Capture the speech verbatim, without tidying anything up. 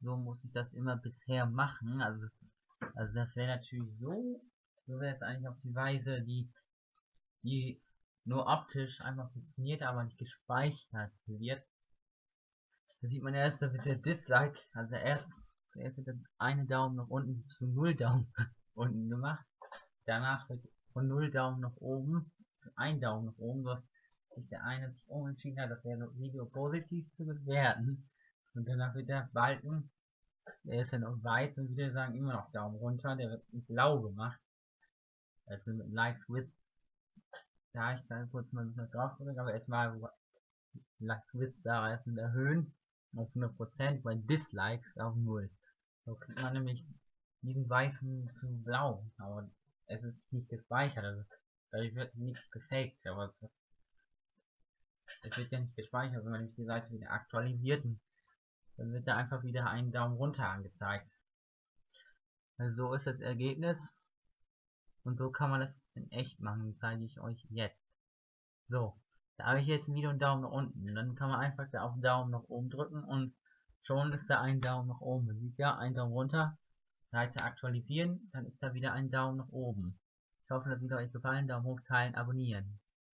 so muss ich das immer bisher machen. Also, also das wäre natürlich so, so wäre es eigentlich auf die Weise, die, die nur optisch einfach funktioniert, aber nicht gespeichert wird. Da sieht man erst, da wird der Dislike, also erst, zuerst wird der eine Daumen nach unten zu null Daumen nach unten gemacht. Danach wird von null Daumen nach oben zu ein Daumen nach oben, was sich der eine sich umentschieden hat, das Video positiv zu bewerten. Und danach wird der Balken, der ist ja noch weiß, und wieder sagen immer noch Daumen runter, der wird in blau gemacht. Also mit Likes with. Da ich dann kurz mal ein bisschen drauf gedrückt, aber erstmal Likes with da erstmal erhöhen auf hundert Prozent, bei Dislikes auf null. So kriegt man nämlich diesen weißen zu blau, aber es ist nicht gespeichert, also dadurch wird nichts gefaked, aber es, es wird ja nicht gespeichert, wenn man nämlich die Seite wieder aktualisiert, dann wird da einfach wieder ein Daumen runter angezeigt. Also so ist das Ergebnis und so kann man das in echt machen, zeige ich euch jetzt. So, da habe ich jetzt wieder einen Daumen nach unten, und dann kann man einfach da auf den Daumen nach oben drücken und schon ist da ein Daumen nach oben. Man sieht ja, ein Daumen runter, Seite aktualisieren, dann ist da wieder ein Daumen nach oben. Ich hoffe, das hat euch gefallen. Daumen hoch, teilen, abonnieren.